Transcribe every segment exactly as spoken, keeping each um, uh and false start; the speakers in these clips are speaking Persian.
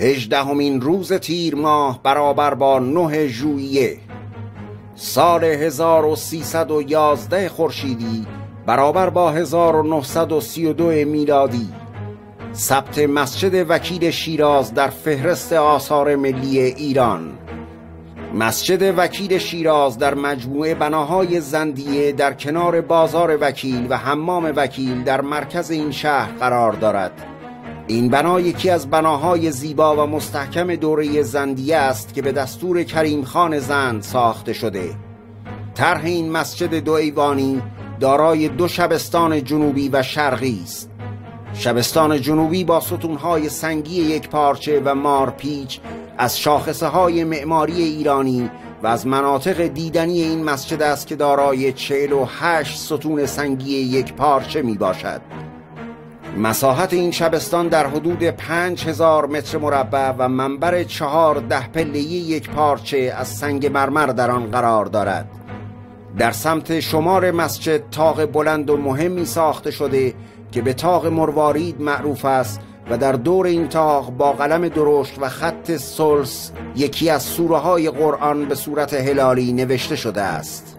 هجدهمین روز تیر ماه برابر با نه ژوئیه سال هزار و سیصد و یازده خورشیدی برابر با هزار و نهصد و سی و دو میلادی. ثبت مسجد وکیل شیراز در فهرست آثار ملی ایران. مسجد وکیل شیراز در مجموعه بناهای زندیه در کنار بازار وکیل و حمام وکیل در مرکز این شهر قرار دارد. این بنا یکی از بناهای زیبا و مستحکم دوره زندیه است که به دستور کریم خان زند ساخته شده. طرح این مسجد دو ایوانی دارای دو شبستان جنوبی و شرقی است. شبستان جنوبی با ستونهای سنگی یک پارچه و مارپیچ از شاخصه های معماری ایرانی و از مناطق دیدنی این مسجد است که دارای چهل و هشت ستون سنگی یک پارچه می باشد. مساحت این شبستان در حدود پنج هزار متر مربع و منبر چهار ده پله یک پارچه از سنگ مرمر در آن قرار دارد. در سمت شمار مسجد طاق بلند و مهمی ساخته شده که به طاق مروارید معروف است و در دور این طاق با قلم درشت و خط سلس یکی از سوره های قرآن به صورت هلالی نوشته شده است.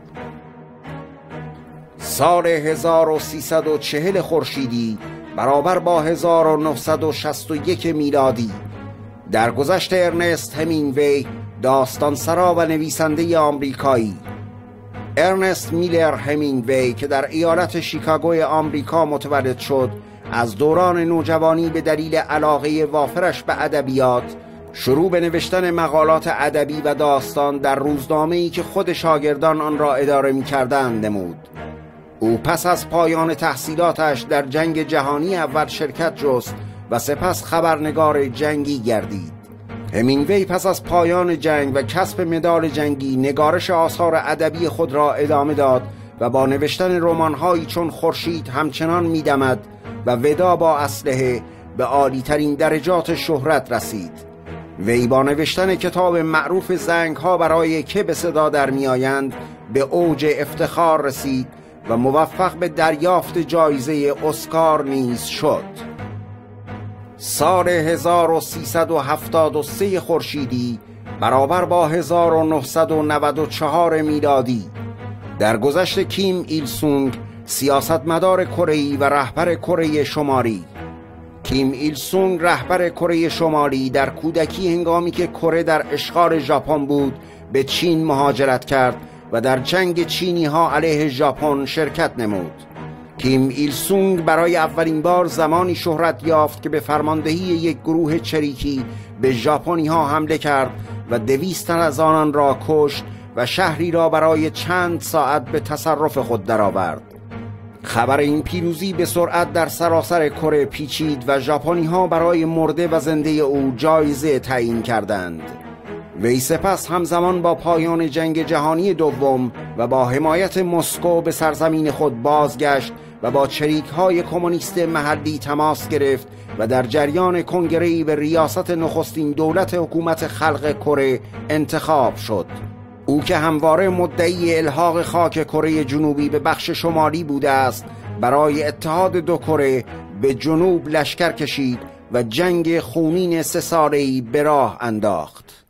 سال هزار و سیصد و چهل خورشیدی برابر با هزار و نهصد و شصت و یک میلادی درگذشت ارنست همینگوی، داستانسرا و نویسنده آمریکایی. ارنست میلر همینگوی که در ایالت شیکاگوی آمریکا متولد شد، از دوران نوجوانی به دلیل علاقه وافرش به ادبیات شروع به نوشتن مقالات ادبی و داستان در روزنامه‌ای که خود شاگردان آن را اداره می‌کردند نمود. او پس از پایان تحصیلاتش در جنگ جهانی اول شرکت جست و سپس خبرنگار جنگی گردید. همینگوی پس از پایان جنگ و کسب مدال جنگی نگارش آثار ادبی خود را ادامه داد و با نوشتن رمان‌هایی چون خورشید همچنان می‌دمد و ودا با اسلحه به عالی‌ترین درجات شهرت رسید. وی با نوشتن کتاب معروف زنگ‌ها برای که به صدا در می‌آیند به اوج افتخار رسید و موفق به دریافت جایزه اسکار نیز شد. سال هزار و سیصد و هفتاد و سه خورشیدی برابر با هزار و نهصد و نود و چهار میلادی درگذشت کیم ایل سونگ، سیاستمدار کره‌ای و رهبر کره شمالی. کیم ایل سونگ رهبر کره شمالی در کودکی هنگامی که کره در اشغال ژاپن بود به چین مهاجرت کرد و در جنگ چینی ها علیه ژاپن شرکت نمود. کیم ایل سونگ برای اولین بار زمانی شهرت یافت که به فرماندهی یک گروه چریکی به ژاپنی ها حمله کرد و دویست تن از آنان را کشت و شهری را برای چند ساعت به تصرف خود درآورد. خبر این پیروزی به سرعت در سراسر کره پیچید و ژاپنی ها برای مرده و زنده او جایزه تعیین کردند. وی سپس همزمان با پایان جنگ جهانی دوم و با حمایت مسکو به سرزمین خود بازگشت و با چریک‌های کمونیست محلی تماس گرفت و در جریان کنگره‌ای به ریاست نخستین دولت حکومت خلق کره انتخاب شد. او که همواره مدعی الحاق خاک کره جنوبی به بخش شمالی بوده است، برای اتحاد دو کره به جنوب لشکر کشید و جنگ خونین سه ساله‌ای به راه انداخت.